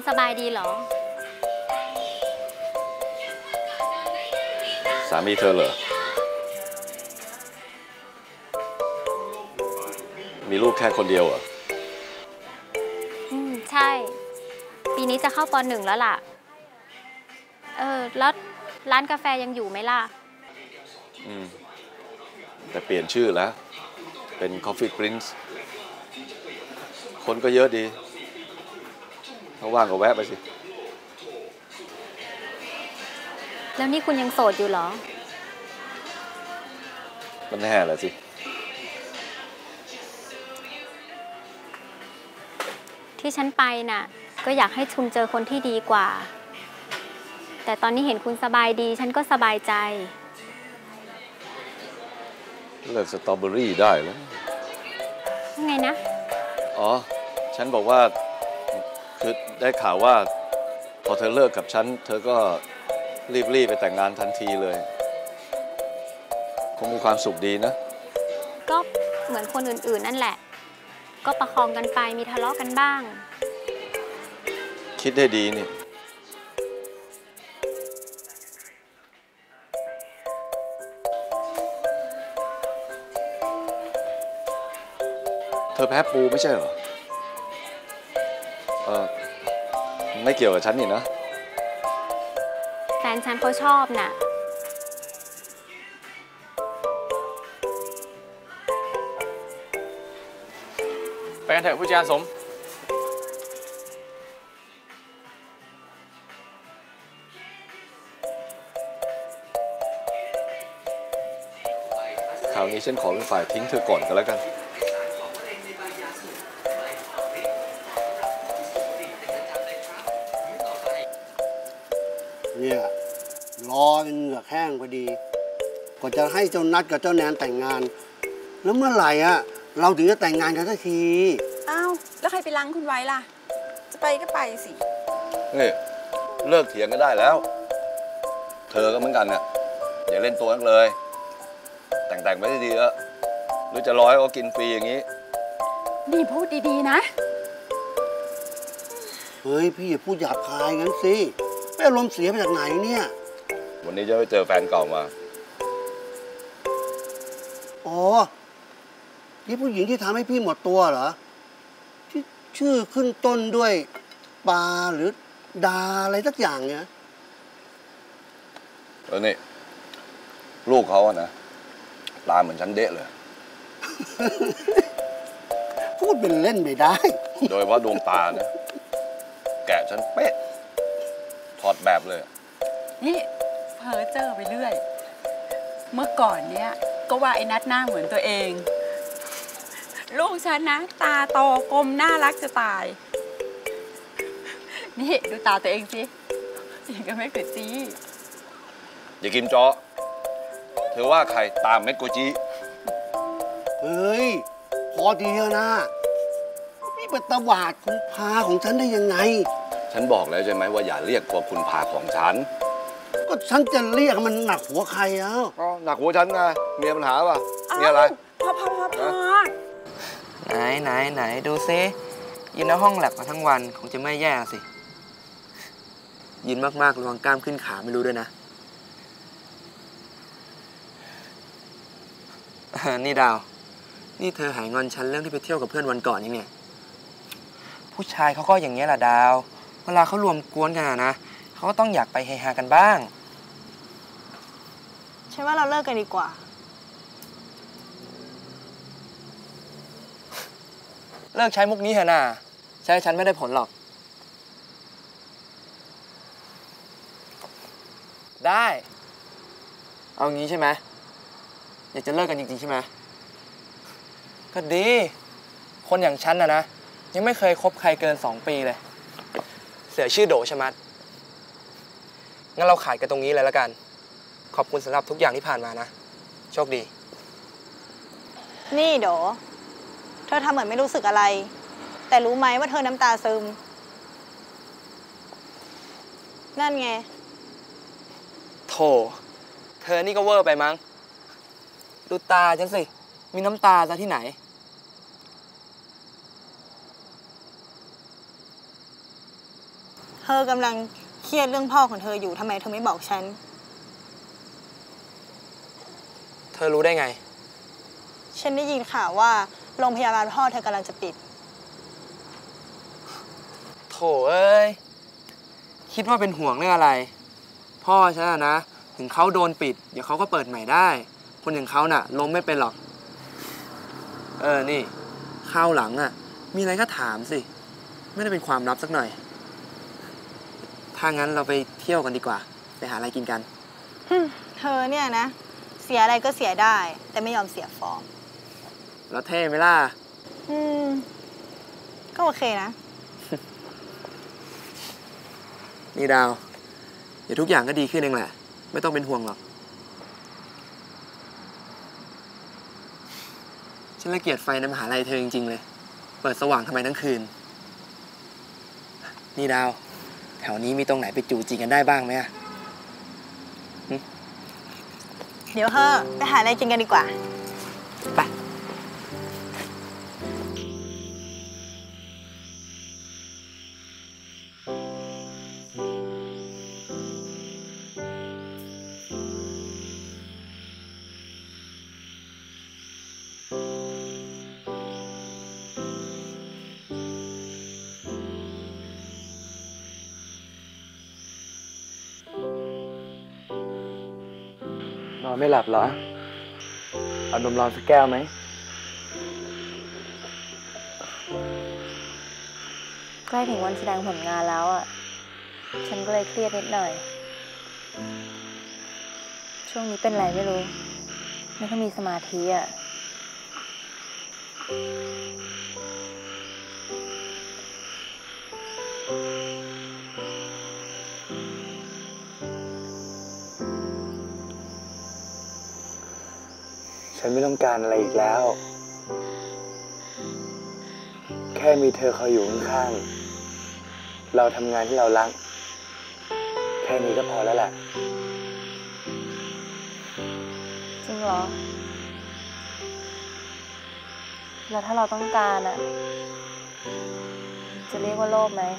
สบายดีเหรอสามีเธอเหรอ มีลูกแค่คนเดียวเหรอใช่ ปีนี้จะเข้าป.1 แล้วล่ะ แล้วร้านกาแฟยังอยู่ไหมล่ะแต่เปลี่ยนชื่อแล้ว เป็น Coffee Prince คนก็เยอะดี ถ้าว่างก็แวะไปสิแล้วนี่คุณยังโสดอยู่เหรอมันแน่แหละสิที่ฉันไปน่ะ ก็อยากให้คุณเจอคนที่ดีกว่า แต่ตอนนี้เห็นคุณสบายดี ฉันก็สบายใจเลิกสตรอเบอรี่ได้แล้วยังไงนะอ๋อ ฉันบอกว่าคือได้ข่าวว่าพอเธอเลิกกับฉัน เธอก็รีบไปแต่งงานทันทีเลย คงมีความสุขดีนะก็เหมือนคนอื่นๆนั่นแหละ ก็ประคองกันไปมีทะเลาะกันบ้างคิดได้ดีนี่ เธอแพ้ปูไม่ใช่เหรอ ไม่เกี่ยวกับฉันนี่นะแฟนฉันเขาชอบน่ะไปกันเถอะผู้จัดการสมคราวนี้ฉันขอเป็นฝ่ายทิ้งเธอก่อนก็แล้วกันเนี่ยรอจนเหงือกแห้งพอดีกว่าจะให้เจ้านัดกับเจ้าแนนแต่งงาน แล้วเมื่อไหร่อะเราถึงจะแต่งงานกันสักทีอ้าวแล้วใครไปล้างคุณไว้ล่ะ จะไปก็ไปสินี่เลิกเถียงกันได้แล้ว เธอก็เหมือนกันเนี่ยอย่าเล่นตัวนักเลย แต่งไปได้ดีแล้วหรือจะรอให้เขากินฟรีอย่างนี้นี่พูดดีๆนะเฮ้ยพี่อย่าพูดหยาบคายงั้นสิไม่อารมณ์เสียมาจากไหนเนี่ยวันนี้จะไปเจอแฟนเก่ามาอ๋อนี่ผู้หญิงที่ทำให้พี่หมดตัวเหรอที่ชื่อขึ้นต้นด้วยปาหรือดาอะไรสักอย่างเนี่ยนี่ลูกเขาอะนะตาเหมือนฉันเดะเลยพูดเป็นเล่นไม่ได้โดยว่าดวงตาเนี่ยแกะฉันเป๊ะถอดแบบเลยนี่เพ้อเจ้อไปเรื่อย เมื่อก่อนเนี้ยก็ว่าไอ้นัดหน้าเหมือนตัวเอง ลูกฉันนะตาโตกลมน่ารักจะตาย นี่ดูตาตัวเองสิยังก็ไม่เกิดจีอย่ากิมจอเธอว่าใครตามเม็ดโกจิเฮ้ยพอดีแล้วนะนี่เป็นตวาดคุณพาของฉันได้ยังไงฉันบอกแล้วใช่ไหมว่าอย่าเรียกว่าคุณพาของฉันก็ฉันจะเรียกมันหนักหัวใครเอ้าหนักหัวฉันไงมีปัญหาป่ะมีอะไรพอไหนดูซิยืนในห้องแลบมาทั้งวันคงจะไม่แย่สิยืนมากๆระวังกล้ามขึ้นขาไม่รู้ด้วยนะ นี่ดาว นี่เธอหายงอนฉันเรื่องที่ไปเที่ยวกับเพื่อนวันก่อนยังเนี่ยผู้ชายเขาก็อย่างเงี้ยแหละดาว เวลาเขารวมกวนกันนะเขาก็ต้องอยากไปเฮฮากันบ้างฉันว่าเราเลิกกันดีกว่าเลิกใช้มุกนี้เถอะนะใช้ฉันไม่ได้ผลหรอกได้ เอางี้ใช่ไหมอยากจะเลิกกันจริงๆใช่ไหมก็ดี คนอย่างฉันนะยังไม่เคยคบใครเกิน2 ปีเลยเสียชื่อโดใช่ไหมงั้นเราขายกันตรงนี้เลยแล้วกันขอบคุณสำหรับทุกอย่างที่ผ่านมานะโชคดีนี่โดเธอทำเหมือนไม่รู้สึกอะไร แต่รู้ไหมว่าเธอน้ำตาซึม นั่นไงโธ่เธอนี่ก็เวอร์ไปมั้งดูตาฉันสิมีน้ำตาซะที่ไหนเธอกำลังเครียดเรื่องพ่อของเธออยู่ทำไมเธอไม่บอกฉันเธอรู้ได้ไงฉันได้ยินข่าวว่าโรงพยาบาลพ่อเธอกำลังจะปิดโถเอ้ย คิดว่าเป็นห่วงเรื่องอะไร พ่อฉันนะ ถึงเขาโดนปิด เดี๋ยวเขาก็เปิดใหม่ได้ คนอย่างเขาน่ะล้มไม่เป็นหรอก นี่ข้าวหลังอ่ะ มีอะไรก็ถามสิ ไม่ได้เป็นความลับสักหน่อย ถ้างั้นเราไปเที่ยวกันดีกว่า ไปหาอะไรกินกันเธอเนี่ยนะ เสียอะไรก็เสียได้ แต่ไม่ยอมเสียฟอร์มแล้วเท่ไหมล่ะก็โอเคนะนี่ดาว เดี๋ยวทุกอย่างก็ดีขึ้นเองแหละ ไม่ต้องเป็นห่วงหรอก ฉันละเกียดไฟในมหาลัยเธอจริงๆเลย เปิดสว่างทำไมทั้งคืน นี่ดาว แถวนี้มีตรงไหนไปจูจีกันได้บ้างไหมอะเดี๋ยวเธอไปหาอะไรกินกันดีกว่าไป นอนไม่หลับเหรอ เอานมร้อนสักแก้วไหมใกล้ถึงวันแสดงผลงานแล้วอ่ะ ฉันก็เลยเครียดนิดหน่อย ช่วงนี้เป็นไรไม่รู้ ไม่ค่อยมีสมาธิอ่ะฉันไม่ต้องการอะไรอีกแล้ว แค่มีเธอคอยอยู่ข้างๆ เราทำงานที่เรารัก แค่นี้ก็พอแล้วแหละจริงเหรอ แล้วถ้าเราต้องการอ่ะ จะเรียกว่าโลภไหม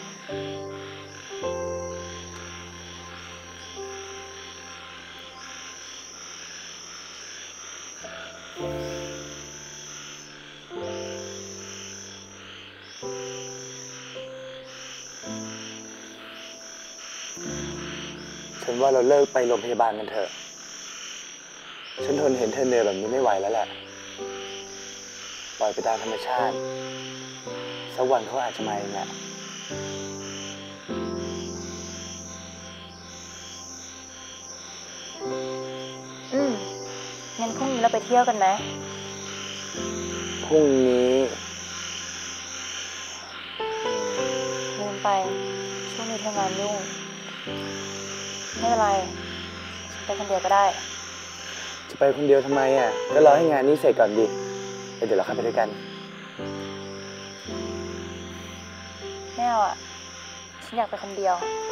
ฉันว่าเราเลิกไปโรงพยาบาลกันเถอะ ฉันทนเห็นเธอเหนื่อยแบบนี้ไม่ไหวแล้วแหละ ปล่อยไปตามธรรมชาติ สักวันเขาอาจจะมาเองแหละงั้นพรุ่งนี้เราไปเที่ยวกันไหมพรุ่งนี้ลืมไป ช่วงนี้ทำงานยุ่ง ไม่เป็นไร ไปคนเดียวก็ได้จะไปคนเดียวทำไมอ่ะ ก็รอให้งานนี้เสร็จก่อนดิเดี๋ยวเราเข้าไปด้วยกันไม่เอาอ่ะ ฉันอยากไปคนเดียว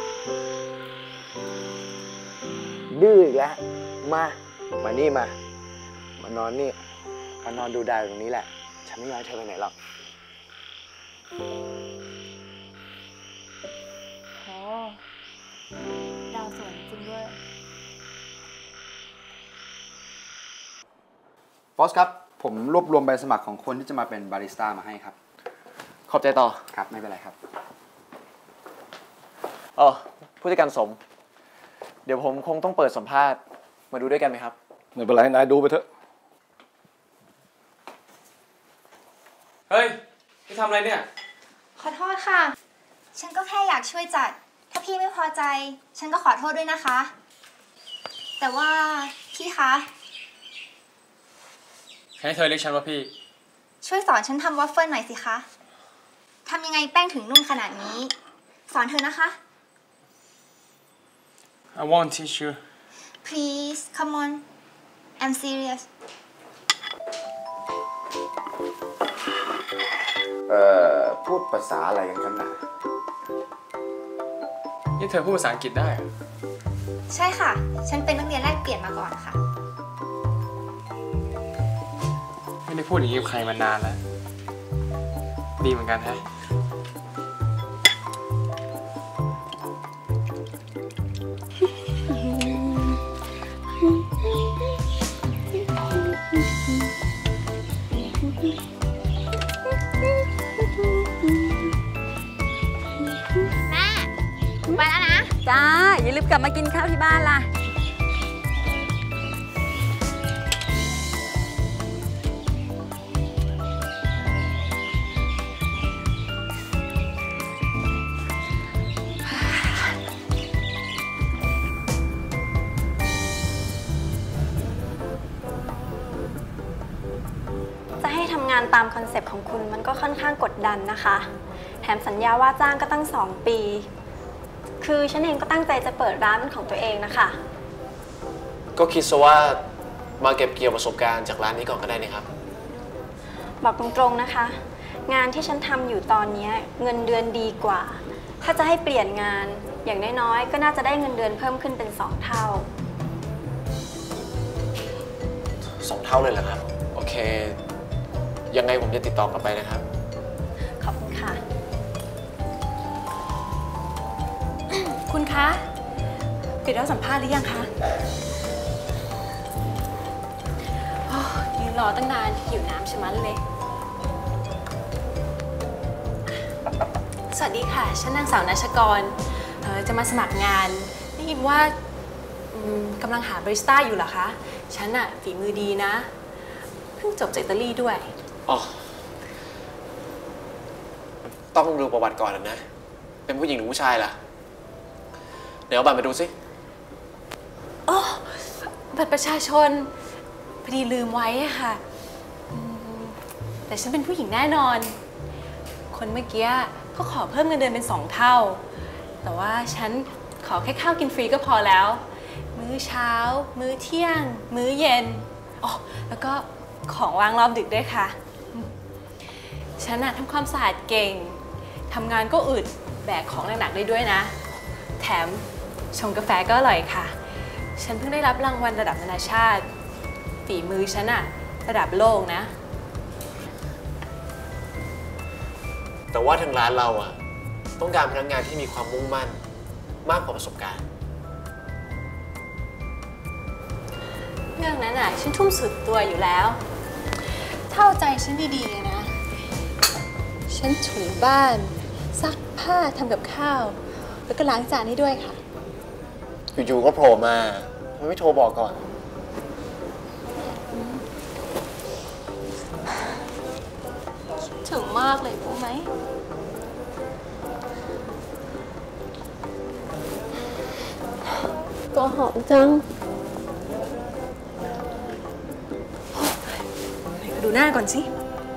ดื้ออีกแล้ว มานี่มานอนนี่ มานอนดูดาวตรงนี้แหละ ฉันไม่ยอมให้เธอไปไหนหรอกโอ้ดาวสวยจริงด้วยบอสครับ ผมรวบรวมใบสมัครของคนที่จะมาเป็นบาริสต้ามาให้ครับขอบใจต่อครับ ไม่เป็นไรครับผู้จัดการสม เดี๋ยวผมคงต้องเปิดสัมภาษณ์ มาดูด้วยกันไหมครับไม่เป็นไร นายดูไปเถอะเฮ้ยพี่ทำอะไรเนี่ยขอโทษค่ะ ฉันก็แค่อยากช่วยจัด ถ้าพี่ไม่พอใจ ฉันก็ขอโทษด้วยนะคะ แต่ว่าพี่คะให้เธอเรียกฉันว่าพี่ช่วยสอนฉันทำวัฟเฟิลหน่อยสิคะ ทำยังไงแป้งถึงนุ่มขนาดนี้ สอนเธอนะคะ I won't teach you please come on I'm serious พูดภาษาอะไรกันครับนะนี่เธอพูดภาษาอังกฤษได้เหรอใช่ค่ะ ฉันเป็นนักเรียนแลกเปลี่ยนมาก่อนค่ะไม่ได้พูดอย่างนี้กับใครมานานแล้ว ดีเหมือนกันแฮะบกลับมากินข้าวที่บ้านล่ะจะให้ทำงานตามคอนเซปต์ของคุณมันก็ค่อนข้างกดดันนะคะ แถมสัญญาว่าจ้างก็ตั้ง2 ปี คือฉันเองก็ตั้งใจจะเปิดร้านเป็นของตัวเองนะคะก็คิดซะว่ามาเก็บเกี่ยวประสบการณ์จากร้านนี้ก่อนก็ได้นะครับบอกตรงๆนะคะ งานที่ฉันทำอยู่ตอนนี้เงินเดือนดีกว่า ถ้าจะให้เปลี่ยนงานอย่างน้อยๆก็น่าจะได้เงินเดือนเพิ่มขึ้นเป็น2 เท่า 2 เท่าเลยเหรอครับ โอเค ยังไงผมจะติดต่อกลับไปนะครับขอบคุณค่ะคุณคะปิดแล้วสัมภาษณ์หรือยังคะยืนรอตั้งนานหิวน้ำชะมัดเลย สวัสดีค่ะ ฉันนางสาวณัชกรจะมาสมัครงานได้ยินว่ากำลังหาบาริสต้าอยู่เหรอคะ ฉันอะฝีมือดีนะ เพิ่งจบจากอิตาลีด้วยอ๋อ ต้องดูประวัติก่อนนะ เป็นผู้หญิงหรือผู้ชายล่ะ เดี๋ยวเอาบัตรมาดูสิอ๋อ บัตรประชาชนพอดีลืมไว้อะค่ะ แต่ฉันเป็นผู้หญิงแน่นอน คนเมื่อกี้เขาขอเพิ่มเงินเดือนเป็น2 เท่า แต่ว่าฉันขอแค่ข้าวกินฟรีก็พอแล้ว มื้อเช้า มื้อเที่ยง มื้อเย็น อ๋อ แล้วก็ของวางรอบดึกด้วยค่ะ ฉันทำความสะอาดเก่ง ทำงานก็อึด แบกของหนักๆได้ด้วยนะ แถมชงกาแฟก็อร่อยค่ะ ฉันเพิ่งได้รับรางวัลระดับนานาชาติ ฝีมือฉันระดับโลกนะแต่ว่าทางร้านเราต้องการพนักงานที่มีความมุ่งมั่นมากกว่าประสบการณ์เรื่องนั้นฉันทุ่มสุดตัวอยู่แล้ว เท่าใจฉันดีๆนะ ฉันถูบ้านซักผ้าทำกับข้าวแล้วก็ล้างจานให้ด้วยค่ะอยู่ๆก็โผล่มาทำไมไม่โทรบอกก่อนถึงมากเลยรู้ไหมตัวหอมจังดูหน้าก่อนสิ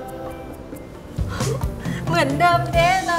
เหมือนเดิมเด้เลย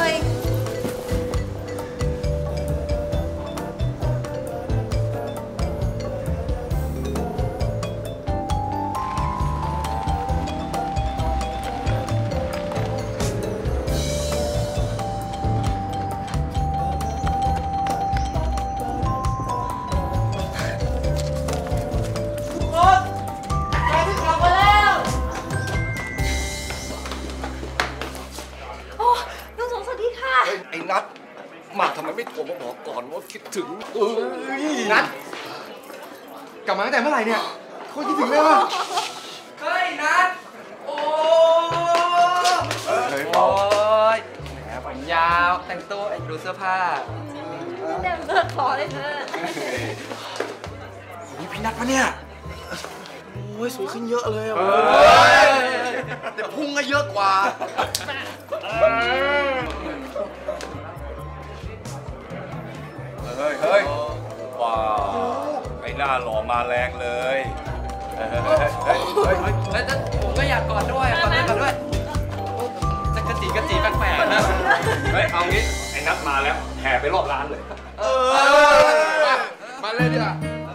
ไอ้นัทมาทำไมไม่โทรมาบอกก่อนว่าคิดถึงนัทกลับมาตั้งแต่เมื่อไหร่เนี่ยโคตรคิดถึงเลยว่ะเฮ้ยนัทโอ้ยแหมผมยาวแต่งตัวดูเสื้อผ้าเต็มเลือดคอเลยเธอนี่พี่นัทปะเนี่ยโอ้ยสวยขึ้นเยอะเลยแต่พุ่งก็เยอะกว่าเฮ้ยว้าวไอ้หน้าหล่อมาแรงเลยผมก็อยากกอดด้วยกอดด้วยจะกระจีแปลกๆนะเฮ้ยเอางี้ไอ้นัทมาแล้วแห่ไปรอบร้านเลยมาเลยดิ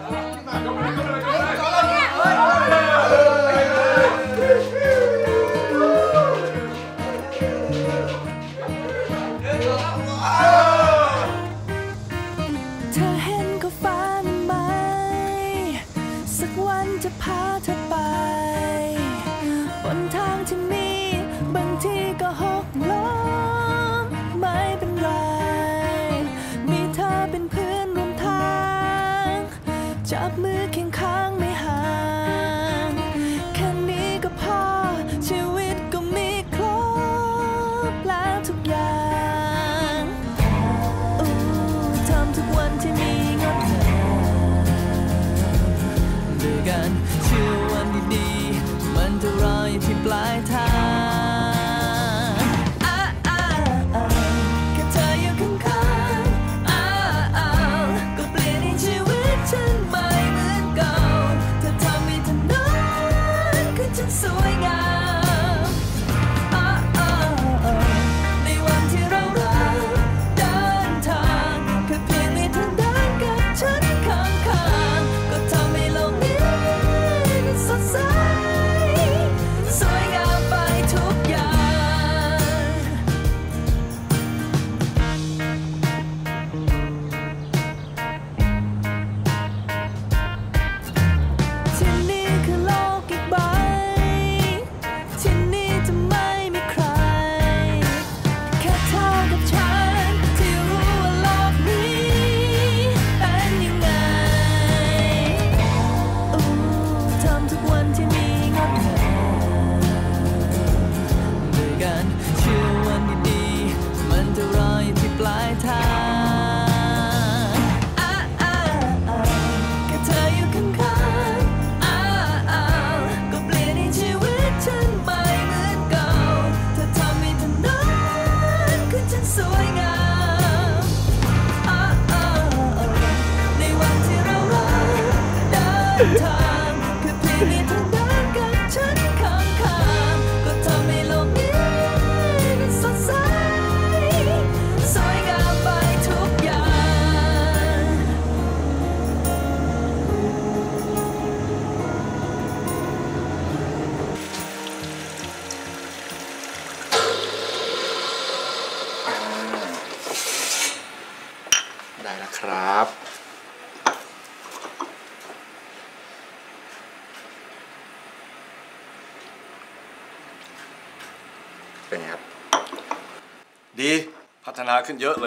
เธอเห็นก็ฝันไหมสักวันจะพาเธอไปบนทางที่มีบางทีก็หกล้มไม่เป็นไรมีเธอเป็นเพื่อนร่วมทางจับมือเคียงข้างไม่ห่างแค่นี้ก็พอชีวิตก็มีครบแล้วทุกอย่างทำทุกวันที่มีงดฉันสวยงามในวันที่เรารักเดินทางแค่เพียงในทางเดินกับฉันข้างๆก็ทำให้โลกนี้สดใสสวยงามไปทุกอย่างที่นี่คือโลกอีกใบที่นี่จะไม่มีใครแค่เธอกับฉันที่รู้ว่าโลกนี้เป็นยังไงทำทุกวันที่มีงดงามด้วยกันเชื่อวันดีๆมันจะรออยู่ที่ปลายทางแค่เธออยู่ข้างๆก็เปลี่ยนให้ชีวิตฉันไม่เหมือนเก่าเธอทำให้ถนนคือฉันสวยงามในวันที่เรารักเดินทางแค่เพียงในทางเดินกับฉันข้างๆก็ทำให้โลกนี้สดใสสวยงามไปทุกอย่างได้แล้วครับ เป็นไงครับดีพัฒนาขึ้นเยอะเลย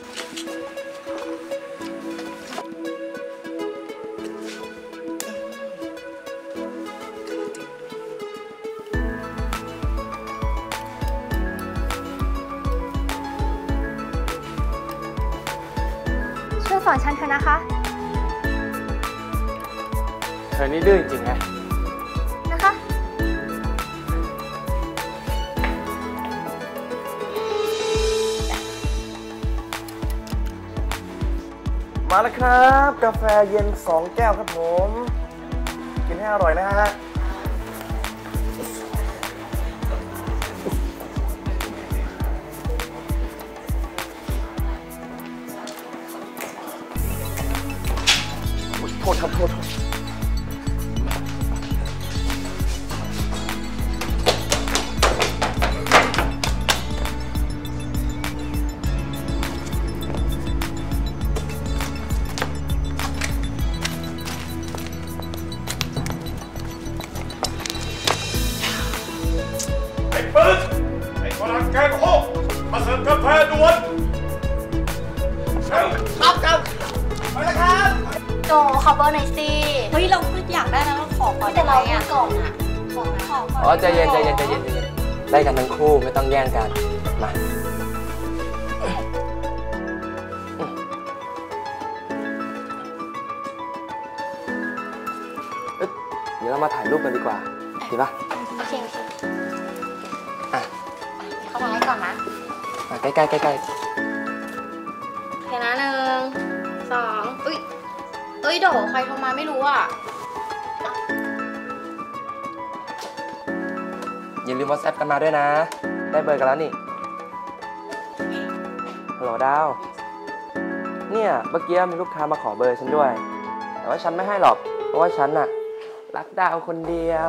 ช่วยสอนฉันเถอะนะคะเธอนี่ดื้อจริงๆไงนะคะมาแล้วครับ กาแฟเย็น2 แก้วครับผม กินให้อร่อยนะฮะ โทษครับ โทษไอ้ปืนไอ้ฝรั่งแกงโคกมาเสิร์ฟกาแฟด่วนครับไปแล้วครับโจขอเบอร์หน่อยสิ เฮ้ย เราก็อยากได้นะเราขอแต่เราพูดก่อนอะขอก่อนอ๋อใจเย็นได้กันทั้งคู่ไม่ต้องแย่งกัน มาเดี๋ยวเรามาถ่ายรูปกันดีกว่า ดีปะโอเคอ่ะเข้ามาให้ก่อนนะมาใกล้โอเคนะ1 2เอ้ยโดใครโทรมาไม่รู้อ่ะอย่าลืม WhatsApp กันมาด้วยนะ ได้เบอร์กันแล้วนี่ฮัลโหลดาว เนี่ยเมื่อกี้มีลูกค้ามาขอเบอร์ฉันด้วย แต่ว่าฉันไม่ให้หรอก เพราะว่าฉันน่ะรักดาวคนเดียว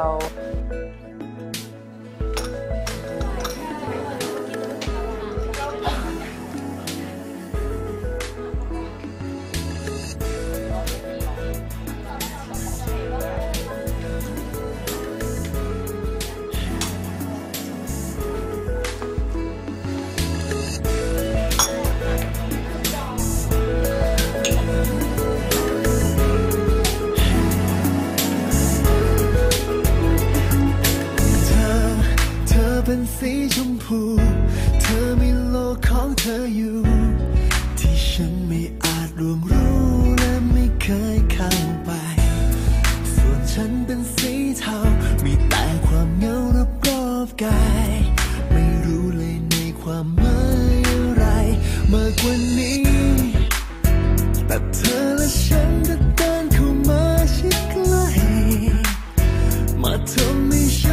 เป็นสีชมพูเธอมีโลกของเธออยู่ที่ฉันไม่อาจล่วงรู้และไม่เคยเข้าไปส่วนฉันเป็นสีเทามีแต่ความเหงารอบๆกายไม่รู้เลยในความหมายอะไรมากกว่านี้แต่เธอและฉันก็เดินเข้ามาชิดใกล้มาทำให้ฉัน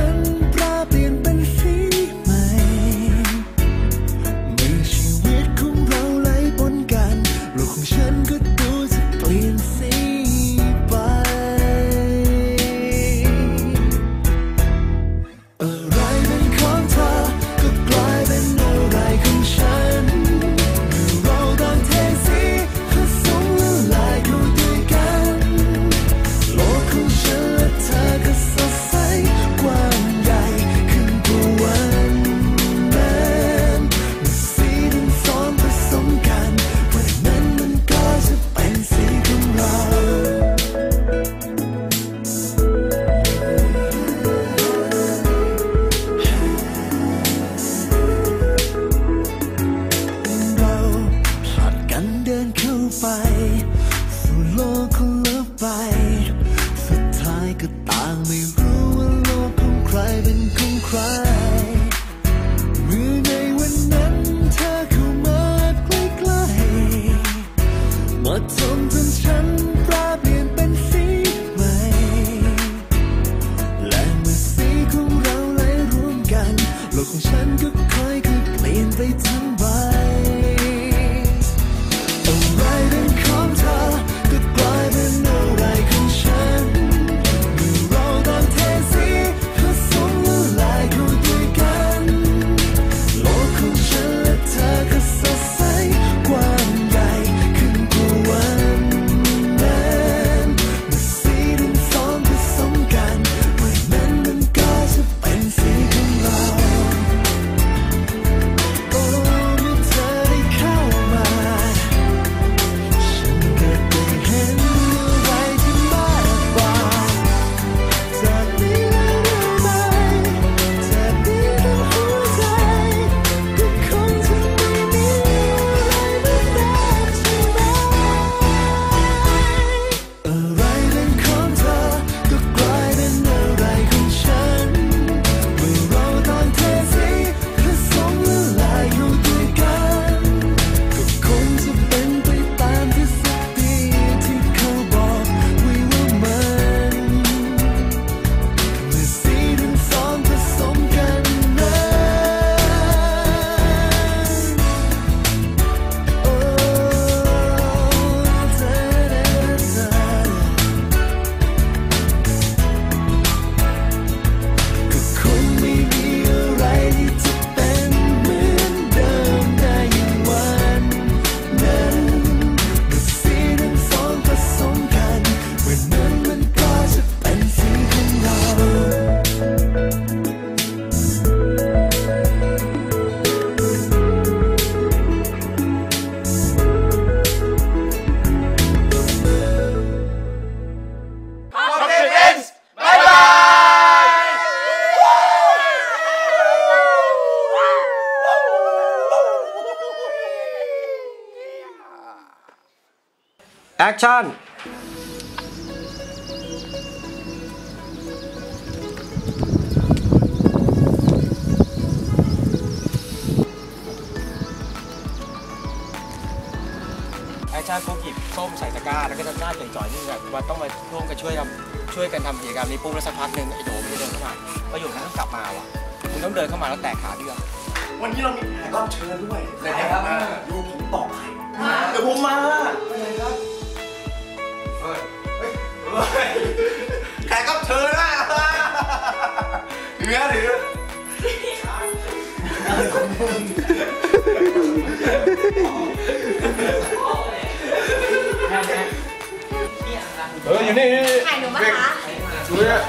คชั่นแอคชั่นปุ๊บหยิบส้มใส่ตะกร้าแล้วก็จะหน้าจ่อยๆนี่แบบว่าต้องมาร่วมกันช่วยกันทำกิจกรรมนี้ปุ๊บแล้วสักพักหนึ่งไอ้โดไม่ได้เดินเข้ามาประโยคนั้นต้องกลับมาว่ะคุณต้องเดินเข้ามาแล้วแตกขาเดือวันนี้เรามีแขกรับเชิญด้วยนะครับดูผมตอบใครเดี๋ยวผมมาอะไรครับแขกรับเชิญนะถืออยู่นี่ถ่ายหนูมาคะดูเนี่ย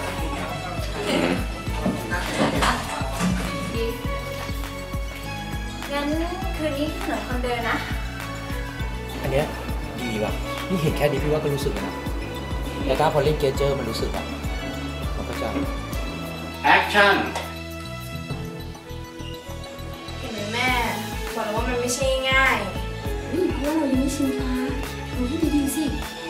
งั้นคืนนี้ที่ถนนคนเดินนะอันเนี้ยดีว่ะนี่เห็นแค่นี้พี่ว่าก็รู้สึกนะแต่ถ้าพอเล่นเกเจอร์มันรู้สึกอ่ะมันก็จะแอคชั่นเห็นไหมแม่บอกแล้วว่ามันไม่ใช่ง่ายเพราะว่าเรายังไม่ชินฟ้าดูให้ดีๆสิ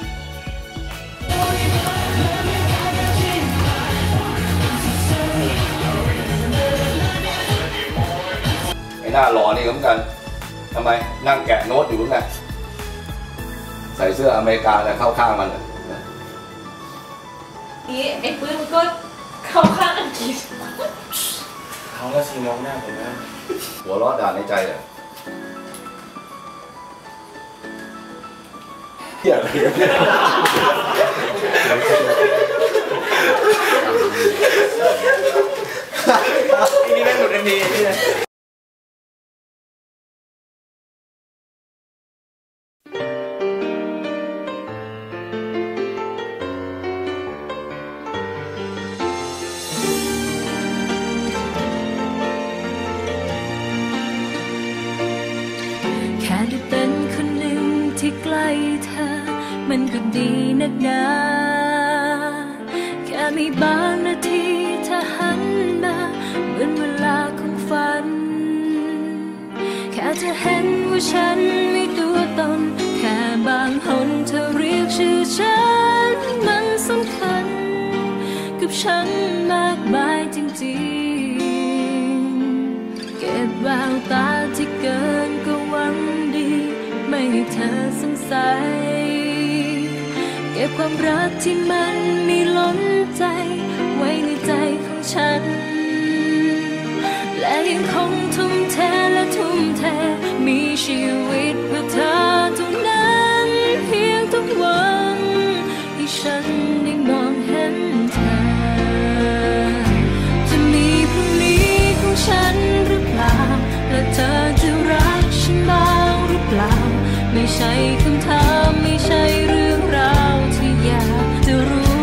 ไอ้หน้ารอนี่ก็เหมือนกันทำไมนั่งแกะโน้ตอยู่ไงใส่เสื้ออเมริกาแต่เข้าข้างมันนี่ไอ้ปื้นก็เข้าข้างอังกฤษเขาก็ซีมองหน้าผมนะหัวเราะด่าในใจเลยเหี้ยอะไรนี่แม่งหลุดทันทีนี่เลยแค่ได้เป็นคนหนึ่งที่ใกล้เธอมันก็ดีนักหนาแค่มีบางนาทีเธอหันมาเหมือนเวลาของฝันแค่เธอเห็นว่าฉันมีตัวตนแค่บางหนเธอเรียกชื่อฉันมันสำคัญกับฉันมากมายจริงๆเก็บแววตาที่เกินก็หวังดีไม่ให้เธอสงสัยเก็บความรักที่มันมีล้นใจไว้ในใจของฉันและยังคงทุ่มเทและทุ่มเทมีชีวิตเพื่อเธอเท่านั้นเพียงทุกวันที่ฉันได้มองเห็นเธอจะมีพรุ่งนี้ของฉันหรือเปล่าและเธอจะรักฉันบ้างหรือเปล่าไม่ใช่คำถามไม่ใช่เรื่องราวที่อยากจะรู้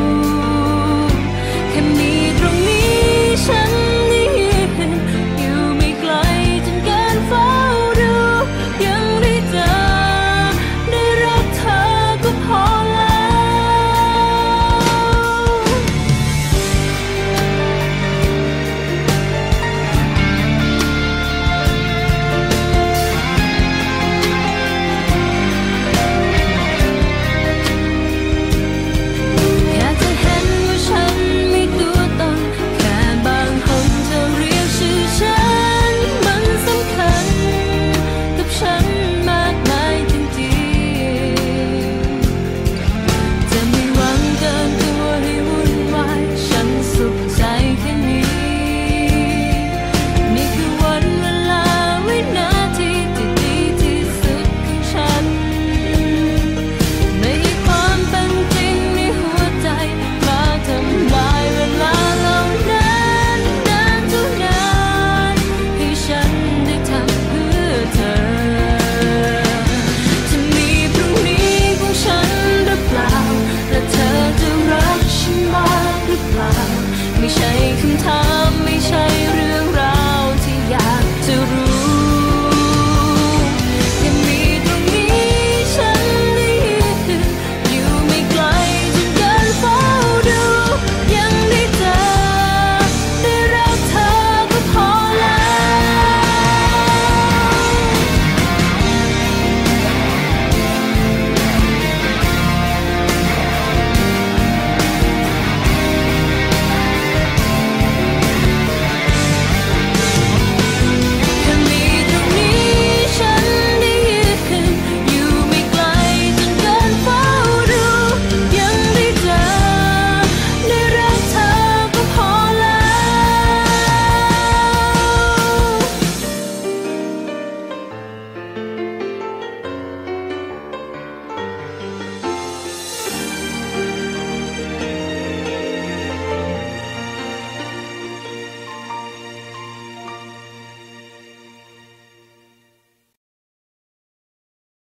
แค่มีตรงนี้ฉันได้ยืนอยู่ไม่ไกลจนการเฝ้าดูยังได้เจอได้รักเธอก็พอแล้วไม่ใช่คำถาม